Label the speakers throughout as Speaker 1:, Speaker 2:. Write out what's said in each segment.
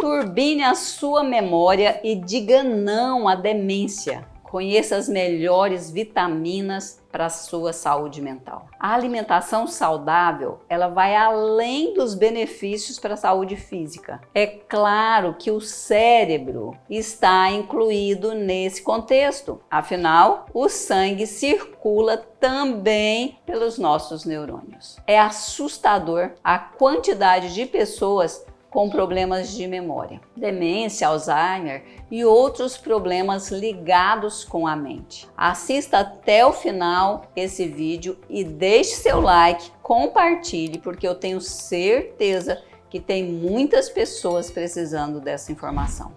Speaker 1: Turbine a sua memória e diga não à demência. Conheça as melhores vitaminas para a sua saúde mental. A alimentação saudável, ela vai além dos benefícios para a saúde física. É claro que o cérebro está incluído nesse contexto. Afinal, o sangue circula também pelos nossos neurônios. É assustador a quantidade de pessoas com problemas de memória, demência, Alzheimer e outros problemas ligados com a mente. Assista até o final esse vídeo e deixe seu like, compartilhe, porque eu tenho certeza que tem muitas pessoas precisando dessa informação.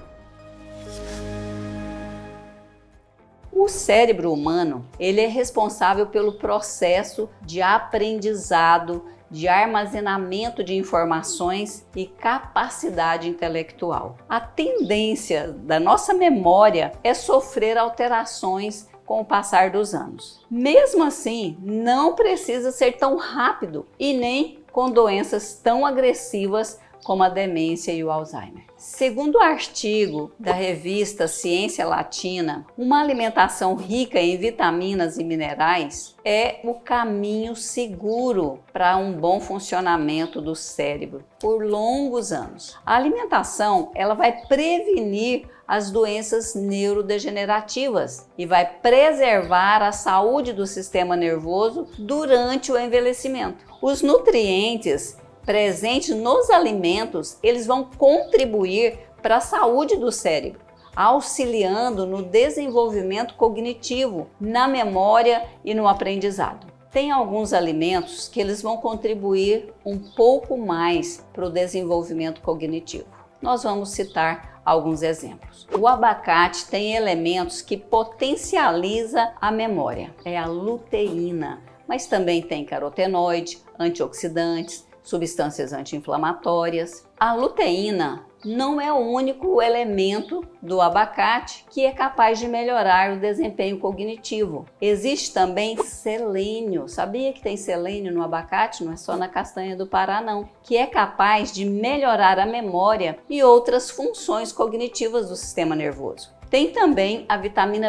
Speaker 1: O cérebro humano, ele é responsável pelo processo de aprendizado, de armazenamento de informações e capacidade intelectual. A tendência da nossa memória é sofrer alterações com o passar dos anos. Mesmo assim, não precisa ser tão rápido e nem com doenças tão agressivas como a demência e o Alzheimer. Segundo o artigo da revista Ciência Latina, uma alimentação rica em vitaminas e minerais é o caminho seguro para um bom funcionamento do cérebro por longos anos. A alimentação, ela vai prevenir as doenças neurodegenerativas e vai preservar a saúde do sistema nervoso durante o envelhecimento. Os nutrientes presentes nos alimentos, eles vão contribuir para a saúde do cérebro, auxiliando no desenvolvimento cognitivo, na memória e no aprendizado. Tem alguns alimentos que eles vão contribuir um pouco mais para o desenvolvimento cognitivo. Nós vamos citar alguns exemplos. O abacate tem elementos que potencializam a memória, é a luteína, mas também tem carotenoide, antioxidantes, substâncias anti-inflamatórias. A luteína não é o único elemento do abacate que é capaz de melhorar o desempenho cognitivo. Existe também selênio. Sabia que tem selênio no abacate? Não é só na castanha do Pará, não. Que é capaz de melhorar a memória e outras funções cognitivas do sistema nervoso. Tem também a vitamina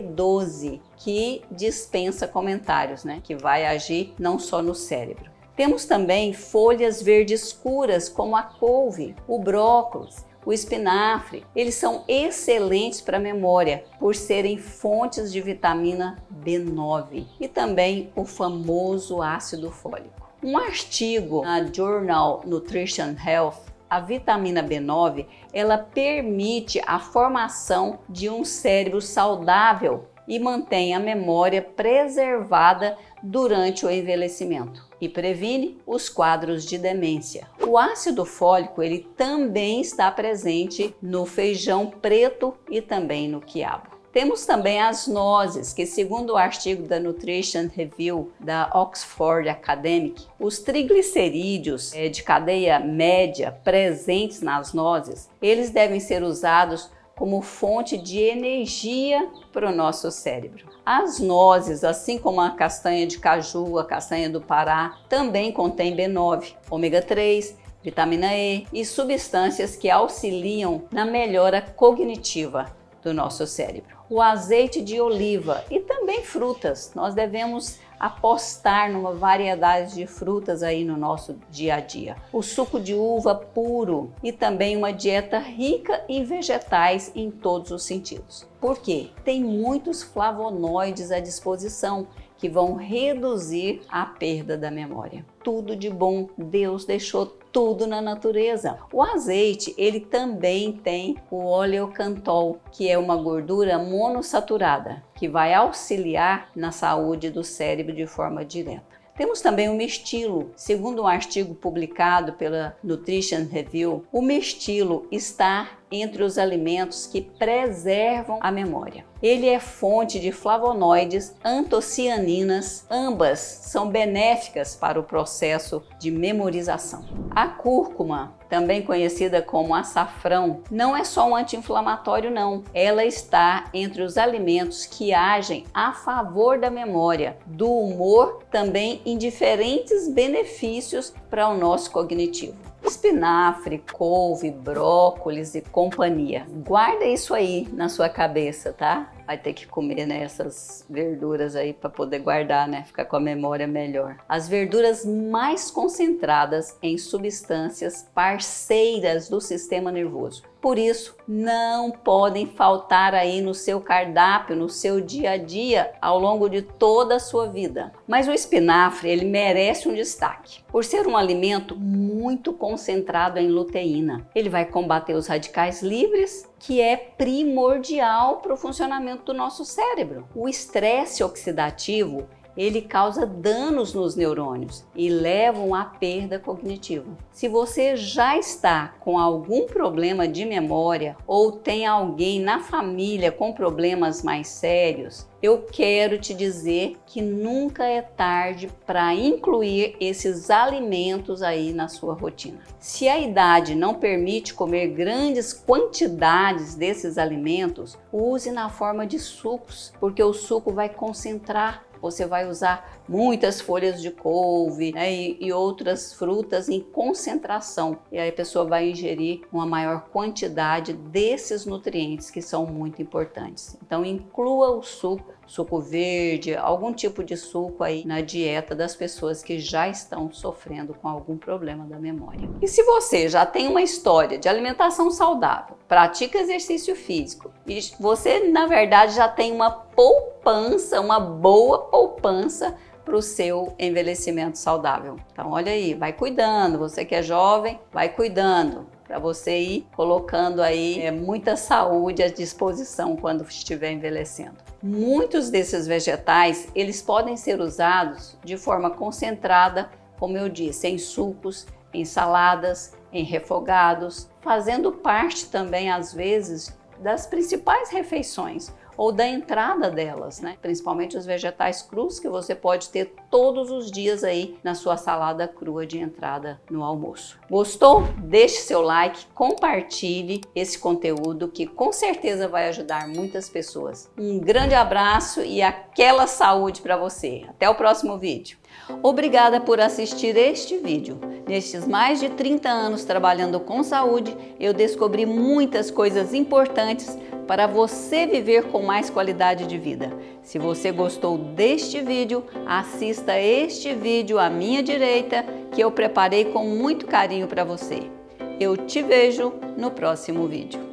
Speaker 1: B12, que dispensa comentários, né? Que vai agir não só no cérebro. Temos também folhas verdes escuras, como a couve, o brócolis, o espinafre. Eles são excelentes para a memória, por serem fontes de vitamina B9 e também o famoso ácido fólico. Um artigo na Journal Nutrition Health, a vitamina B9, ela permite a formação de um cérebro saudável e mantém a memória preservada durante o envelhecimento e previne os quadros de demência. O ácido fólico, ele também está presente no feijão preto e também no quiabo. Temos também as nozes, que segundo o artigo da Nutrition Review da Oxford Academic, os triglicerídeos de cadeia média presentes nas nozes, eles devem ser usados como fonte de energia para o nosso cérebro. As nozes, assim como a castanha de caju, a castanha do Pará, também contém B9, ômega 3, vitamina E e substâncias que auxiliam na melhora cognitiva do nosso cérebro. O azeite de oliva e também frutas. Nós devemos apostar numa variedade de frutas aí no nosso dia a dia. O suco de uva puro e também uma dieta rica em vegetais em todos os sentidos. Por quê? Tem muitos flavonoides à disposição que vão reduzir a perda da memória. Tudo de bom, Deus deixou tudo na natureza. O azeite, ele também tem o oleocantol, que é uma gordura monossaturada, que vai auxiliar na saúde do cérebro de forma direta. Temos também o mirtilo. Segundo um artigo publicado pela Nutrition Review, o mirtilo está entre os alimentos que preservam a memória. Ele é fonte de flavonoides, antocianinas, ambas são benéficas para o processo de memorização. A cúrcuma, também conhecida como açafrão, não é só um anti-inflamatório não. Ela está entre os alimentos que agem a favor da memória, do humor, também em diferentes benefícios para o nosso cognitivo. Espinafre, couve, brócolis e companhia. Guarda isso aí na sua cabeça, tá? Vai ter que comer, né, essas verduras aí para poder guardar, né, ficar com a memória melhor. As verduras mais concentradas em substâncias parceiras do sistema nervoso. Por isso, não podem faltar aí no seu cardápio, no seu dia a dia, ao longo de toda a sua vida. Mas o espinafre, ele merece um destaque, por ser um alimento muito concentrado em luteína. Ele vai combater os radicais livres, que é primordial para o funcionamento do nosso cérebro. O estresse oxidativo, ele causa danos nos neurônios e levam à perda cognitiva. Se você já está com algum problema de memória ou tem alguém na família com problemas mais sérios, eu quero te dizer que nunca é tarde para incluir esses alimentos aí na sua rotina. Se a idade não permite comer grandes quantidades desses alimentos, use na forma de sucos, porque o suco vai concentrar. Você vai usar muitas folhas de couve, né, e outras frutas em concentração. E aí a pessoa vai ingerir uma maior quantidade desses nutrientes que são muito importantes. Então inclua o suco verde, algum tipo de suco aí na dieta das pessoas que já estão sofrendo com algum problema da memória. E se você já tem uma história de alimentação saudável, pratica exercício físico e você na verdade já tem uma poupança, uma boa poupança para o seu envelhecimento saudável. Então olha aí, vai cuidando, você que é jovem, vai cuidando, para você ir colocando aí muita saúde à disposição quando estiver envelhecendo. Muitos desses vegetais, eles podem ser usados de forma concentrada, como eu disse, em sucos, em saladas, em refogados, fazendo parte também, às vezes, das principais refeições ou da entrada delas, né? Principalmente os vegetais crus que você pode ter todos os dias aí na sua salada crua de entrada no almoço. Gostou? Deixe seu like, compartilhe esse conteúdo que com certeza vai ajudar muitas pessoas. Um grande abraço e aquela saúde para você. Até o próximo vídeo. Obrigada por assistir este vídeo. Nestes mais de 30 anos trabalhando com saúde, eu descobri muitas coisas importantes para você viver com mais qualidade de vida. Se você gostou deste vídeo, assista este vídeo à minha direita, que eu preparei com muito carinho para você. Eu te vejo no próximo vídeo.